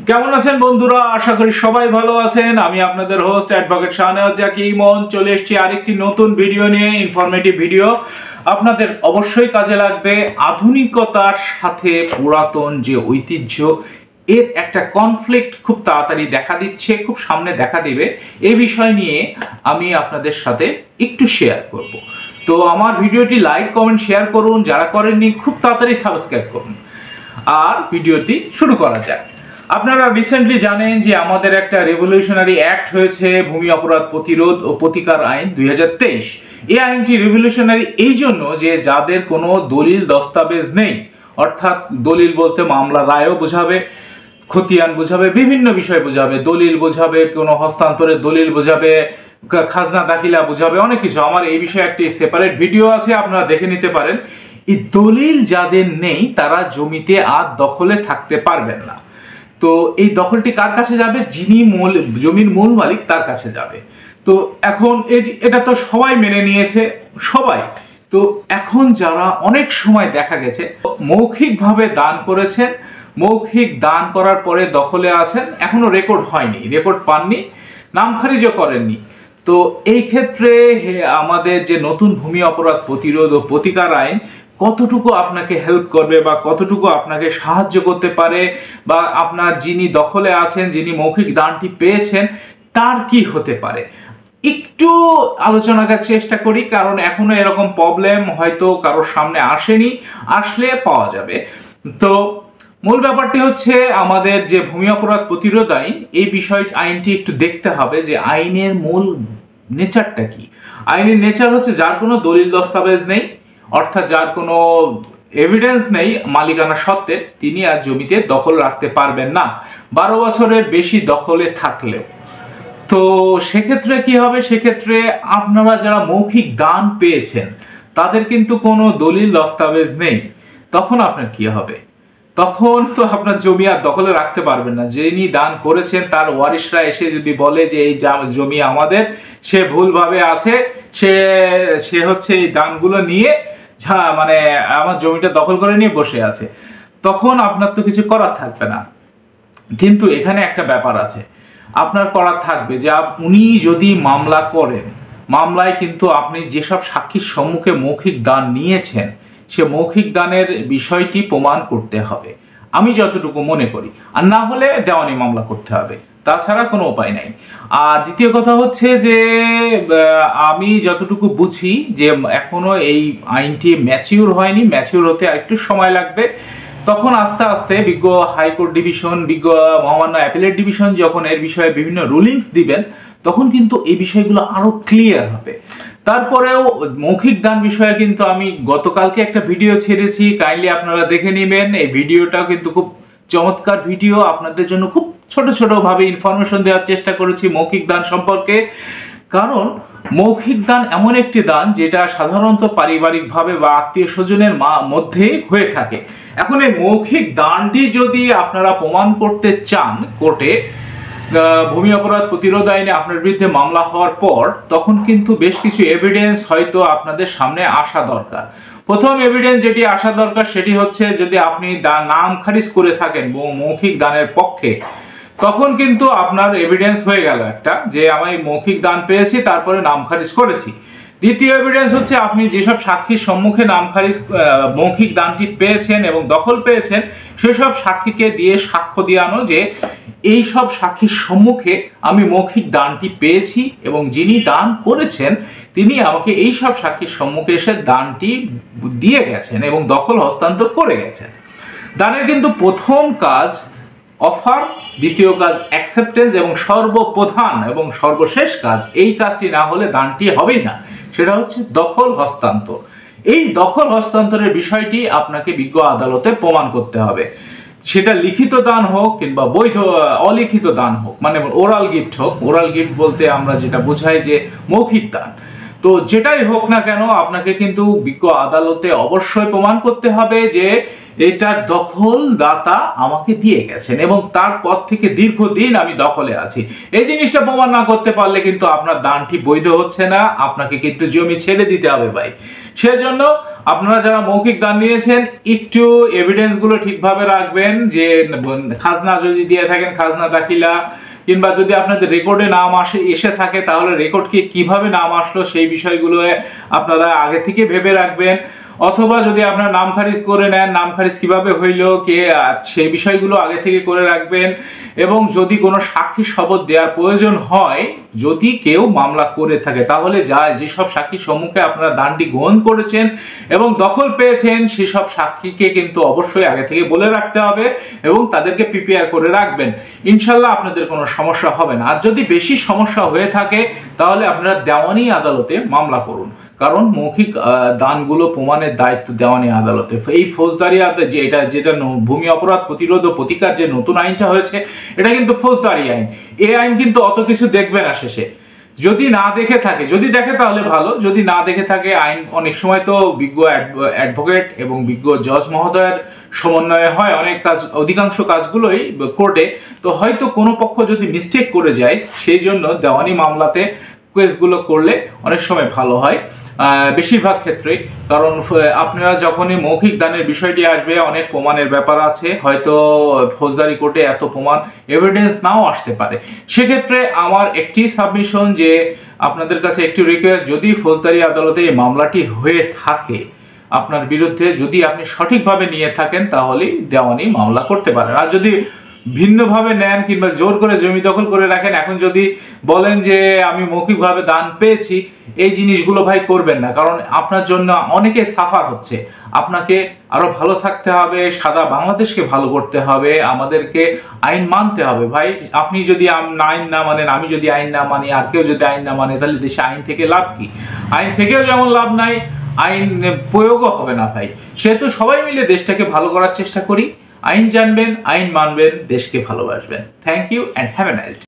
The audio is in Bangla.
কেমন আছেন বন্ধুরা? আশা করি সবাই ভালো আছেন। আমি আপনাদের হোস্ট অ্যাডভোকেট শাহনেওয়াজ জাকি ইমন চলে এসেছি আরেকটি নতুন ভিডিও নিয়ে, ইনফরমেটিভ ভিডিও। আপনাদের অবশ্যই কাজে লাগবে। আধুনিকতার সাথে পুরাতন যে ঐতিহ্য, এর একটা কনফ্লিক্ট খুব তাড়াতাড়ি দেখা দিচ্ছে, খুব সামনে দেখা দিবে। এই বিষয় নিয়ে আমি আপনাদের সাথে একটু শেয়ার করব। তো আমার ভিডিওটি লাইক, কমেন্ট, শেয়ার করুন। যারা করেননি খুব তাড়াতাড়ি সাবস্ক্রাইব করুন। আর ভিডিওটি শুরু করা যাক। আপনারা রিসেন্টলি জানেন যে আমাদের একটা রেভলিউশনারি অ্যাক্ট হয়েছে, ভূমি অপরাধ প্রতিরোধ ও প্রতিকার আইন 2023। এই আইনটি রেভলিউশনারি এই জন্য যে যাদের কোনো দলিল দস্তাবেজ নেই, অর্থাৎ দলিল বলতে মামলা রায়ও বোঝাবে, খতিয়ান বোঝাবে, বিভিন্ন বিষয় বোঝাবে, দলিল বোঝাবে, কোনো হস্তান্তরের দলিল বোঝাবে, খাজনা দাখিলা বোঝাবে, অনেক কিছু। আমার এই বিষয়ে একটি সেপারেট ভিডিও আছে, আপনারা দেখে নিতে পারেন। এই দলিল যাদের নেই তারা জমিতে আর দখলে থাকতে পারবেন না। তো এই দখলটি কার কাছে যাবে? যিনি জমির মূল মালিক তার কাছে যাবে। তো এখন এটা তো সবাই মেনে নিয়েছে, সবাই। তো এখন যারা অনেক সময় দেখা গেছে মৌখিকভাবে দান করেছেন, মৌখিক দান করার পরে দখলে আছেন, এখনো রেকর্ড হয়নি, রেকর্ড পাননি, নাম খারিজও করেননি। তো এই ক্ষেত্রে আমাদের যে নতুন ভূমি অপরাধ প্রতিরোধ ও প্রতিকার আইন কতটুকু আপনাকে হেল্প করবে বা কতটুকু আপনাকে সাহায্য করতে পারে, বা আপনার যিনি দখলে আছেন, যিনি মৌখিক দানটি পেয়েছেন, তার কি হতে পারে, একটু আলোচনা করার চেষ্টা করি। কারণ এখনো এরকম প্রবলেম হয়তো কারোর সামনে আসেনি, আসলে পাওয়া যাবে। তো মূল ব্যাপারটি হচ্ছে আমাদের যে ভূমি অপরাধ প্রতিরোধ আইন, এই আইনটি একটু দেখতে হবে যে আইনের মূল নেচারটা কি। আইনের নেচার হচ্ছে যার কোনো দলিল দস্তাবেজ নেই, অর্থাৎ যার কোনো এভিডেন্স নেই মালিকানা সত্ত্বে, তিনি আর জমিতে দখল রাখতে পারবেন না 12 বছরের বেশি দখলে থাকলেও। তো সেক্ষেত্রে কি হবে? সেক্ষেত্রে আপনারা যারা মৌখিক দান পেয়েছেন তাদের কিন্তু কোনো দলিল দস্তাবেজ নেই, তখন আপনার কি হবে? তখন তো আপনার জমি আর দখলে রাখতে পারবেন না। যিনি দান করেছেন তার ওয়ারিশরা এসে যদি বলে যে এই জমি আমাদের, সে ভুলভাবে আছে, সে হচ্ছে এই দানগুলো নিয়ে মানে আমার জমিটা দখল করে নিয়ে বসে আছে, তখন আপনার তো কিছু করার থাকবে না। কিন্তু এখানে একটা ব্যাপার আছে, আপনার করার থাকবে যে উনি যদি মামলা করেন, মামলায় কিন্তু আপনি যেসব সাক্ষীর সম্মুখে মৌখিক দান নিয়েছেন, সে মৌখিক দানের বিষয়টি প্রমাণ করতে হবে, আমি যতটুকু মনে করি। আর না হলে দেওয়ানি মামলা করতে হবে, তাছাড়া কোনো উপায় নাই। আর দ্বিতীয় কথা হচ্ছে যে আমি যতটুকু বুঝি যে এখনো এই আইনটি ম্যাচিউর হয়নি, ম্যাচিউর হতে আর একটু সময় লাগবে। তখন আস্তে আস্তে বিজ্ঞ হাইকোর্ট ডিভিশন, বিজ্ঞ মহামান্য অ্যাপিলেট ডিভিশন যখন এর বিষয়ে বিভিন্ন রুলিংস দিবেন, তখন কিন্তু এই বিষয়গুলো আরো ক্লিয়ার হবে। তারপরেও মৌখিক দান বিষয়ে কিন্তু আমি গতকালকে একটা ভিডিও ছেড়েছি, কাইন্ডলি আপনারা দেখে নেবেন। এই ভিডিওটাও কিন্তু খুব চমৎকার ভিডিও, আপনাদের জন্য খুব ছোট ছোট ভাবে ইনফরমেশন দেওয়ার চেষ্টা করেছি মৌখিক দান সম্পর্কে। কারণ মৌখিক দান এমন একটি দান যেটা সাধারণত পারিবারিকভাবে বা আত্মীয় স্বজনের মধ্যে হয়ে থাকে। এখন এই মৌখিক দানটি যদি আপনারা প্রমাণ করতে চান কোর্টে, ভূমি অপরাধ প্রতিরোধ আইনে আপনার বিরুদ্ধে মামলা হওয়ার পর, তখন কিন্তু বেশ কিছু এভিডেন্স হয়তো আপনাদের সামনে আসা দরকার। প্রথম এভিডেন্স যেটি আসা দরকার সেটি হচ্ছে যদি আপনি নাম খারিজ করে থাকেন মৌখিক দানের পক্ষে, তখন কিন্তু আপনার এভিডেন্স হয়ে গেল একটা, যে আমি মৌখিক দান পেয়েছি তারপরে নাম খারিজ করেছি। দ্বিতীয় এভিডেন্স হচ্ছে আপনি যেসব সাক্ষীর সম্মুখে নাম খারিজ মৌখিক দানটি পেয়েছেন এবং দখল পেয়েছেন, সেসব সাক্ষীকে দিয়ে সাক্ষ্য দিয়ে আনো যে এই সব সাক্ষীর সম্মুখে আমি মৌখিক দানটি পেয়েছি এবং যিনি দান করেছেন তিনি আমাকে এই সব সাক্ষীর সম্মুখে এসে দানটি দিয়ে গেছেন এবং দখল হস্তান্তর করে গেছেন। দানের কিন্তু প্রথম কাজ অফার, দ্বিতীয় কাজ অ্যাকসেপ্টেন্স এবং সর্বপ্রধান এবং সর্বশেষ কাজ, এই কাজটি না হলে দানটি হবেই না, সেটা হচ্ছে দখল হস্তান্তর। এই দখল হস্তান্তরের বিষয়টি আপনাকে বিজ্ঞ আদালতে প্রমাণ করতে হবে। সেটা লিখিত দান হোক কিংবা বৈধ অলিখিত দান হোক, মানে ওরাল গিফট হোক। ওরাল গিফট বলতে আমরা যেটা বোঝাই যে মৌখিক দান। তো যেটাই হোক না কেন আপনাকে কিন্তু বিজ্ঞ আদালতে অবশ্যই প্রমাণ করতে হবে যে এটার দখলদাতা আমাকে দিয়ে গেছেন এবং তারপর থেকে দীর্ঘদিন আমি দখলে আছি। এই জিনিসটা প্রমাণ না করতে পারলে কিন্তু আপনার দানটি বৈধ হচ্ছে না, আপনাকে কিন্তু জমি ছেড়ে দিতে হবে ভাই। সেজন্য আপনারা যারা মৌখিক দান নিয়েছেন একটু এভিডেন্স গুলো ঠিকভাবে রাখবেন, যে খাজনা যদি দিয়ে থাকেন খাজনা দাখিলা, কিংবা যদি আপনাদের রেকর্ডে নাম এসে থাকে তাহলে রেকর্ডকে কিভাবে নাম আসলো সেই বিষয়গুলো আপনারা আগে থেকে ভেবে রাখবেন। অথবা যদি আপনার নাম খারিজ করে নেন, নাম খারিজ কিভাবে হইলো কে সেই বিষয়গুলো আগে থেকে করে রাখবেন। এবং যদি কোনো সাক্ষী শপথ দেওয়ার প্রয়োজন হয়, যদি কেউ মামলা করে থাকে, তাহলে যেসব সাক্ষী সম্মুখে আপনারা দানটি গ্রহণ করেছেন এবং দখল পেয়েছেন সেসব সাক্ষীকে কিন্তু অবশ্যই আগে থেকে বলে রাখতে হবে এবং তাদেরকে প্রিপেয়ার করে রাখবেন। ইনশাল্লাহ আপনাদের কোনো সমস্যা হবে না। আর যদি বেশি সমস্যা হয়ে থাকে তাহলে আপনারা দেওয়ানি আদালতে মামলা করুন, কারণ মৌখিক দানগুলো প্রমাণের দায়িত্ব দেওয়ানি আদালতে। এই ফৌজদারি যেটা ভূমি অপরাধ প্রতিরোধ ও প্রতিকার যে নতুন আইনটা হয়েছে, এটা কিন্তু ফৌজদারি আইন। এই আইন কিন্তু অত কিছু দেখবে না শেষে। যদি না দেখে থাকে, যদি দেখে তাহলে ভালো, যদি না দেখে থাকে আইন অনেক সময় তো বিজ্ঞ অ্যাডভোকেট এবং বিজ্ঞ জজ মহোদয়ের সমন্বয়ে হয় অনেক কাজ, অধিকাংশ কাজগুলোই কোর্টে। তো হয়তো কোনো পক্ষ যদি মিস্টেক করে যায়, সেই জন্য দেওয়ানি মামলাতে কেসগুলো করলে অনেক সময় ভালো হয় বেশিরভাগ ক্ষেত্রেই। কারণ আপনারা যখনই মৌখিক দানের বিষয়টি আসবে অনেক প্রমাণের ব্যাপার আছে, হয়তো ফৌজদারি কোর্টে এত প্রমাণ এভিডেন্স নাও আসতে পারে। সেক্ষেত্রে আমার একটি সাবমিশন যে আপনাদের কাছে একটি রিকোয়েস্ট, যদি ফৌজদারি আদালতে এই মামলাটি হয়ে থাকে আপনার বিরুদ্ধে, যদি আপনি সঠিকভাবে নিয়ে থাকেন তাহলেই দেওয়ানি মামলা করতে পারেন। আর যদি ভিন্নভাবে নেন কিংবা জোর করে জমি দখল করে রাখেন, এখন যদি বলেন যে আমি মৌখিকভাবে দান পেয়েছি, এই জিনিসগুলো ভাই করবেন না। কারণ আপনার জন্য অনেকে সাফার হচ্ছে। আপনাকে আরো ভালো থাকতে হবে, সাদা বাংলাদেশকে ভালো করতে হবে, আমাদেরকে আইন মানতে হবে ভাই। আপনি যদি আইন না মানেন, আমি যদি আইন না মানি, আর কেউ যদি আইন না মানে, তাহলে দেশে আইন থেকে লাভ কি? আইন থেকেও যেমন লাভ নাই, আইন প্রয়োগও হবে না ভাই। সেহেতু সবাই মিলে দেশটাকে ভালো করার চেষ্টা করি। আইন জানবেন, আইন মানবেন, দেশকে ভালোবাসবেন। Thank you and have a nice day.